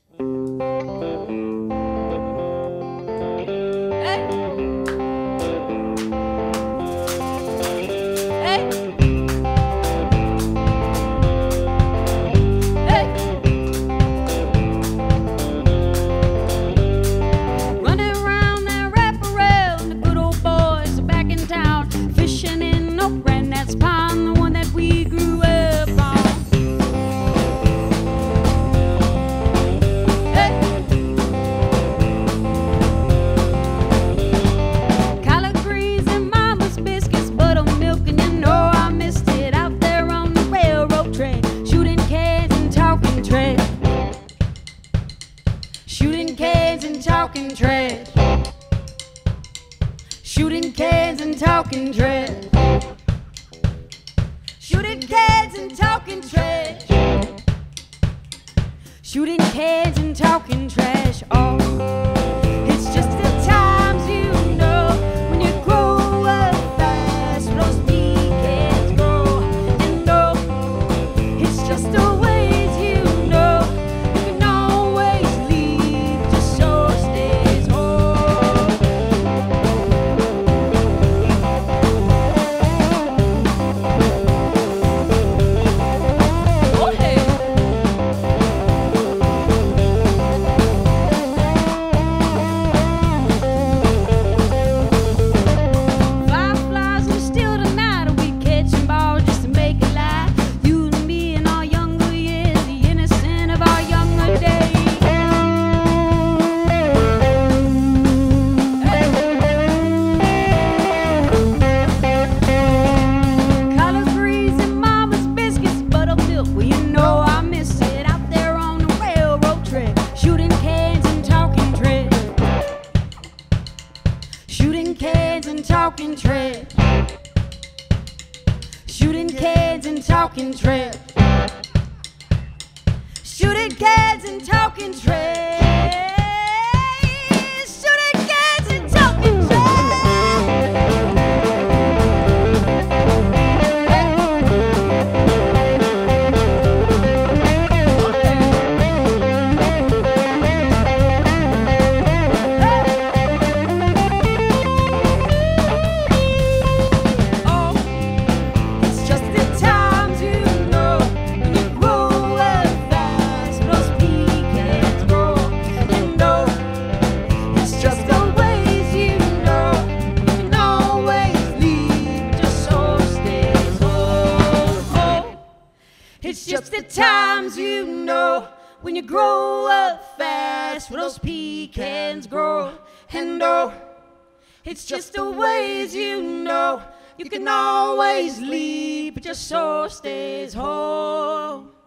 Talking trash, shooting cans and talking trash, shooting cans and talking trash. Oh, it's just the times you know when you grow up fast. Those weekends grow and know it's just the ways you know you can always leave just so stays home. Shooting cans and talking trash, shooting cans and talking trash, shooting cans and talking just the times you know when you grow up fast, where those pecans grow. And oh, it's just the ways you know you can always leave, but your soul stays home.